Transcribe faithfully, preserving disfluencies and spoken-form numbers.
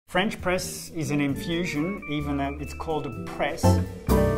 French press is an infusion, even though it's called a press.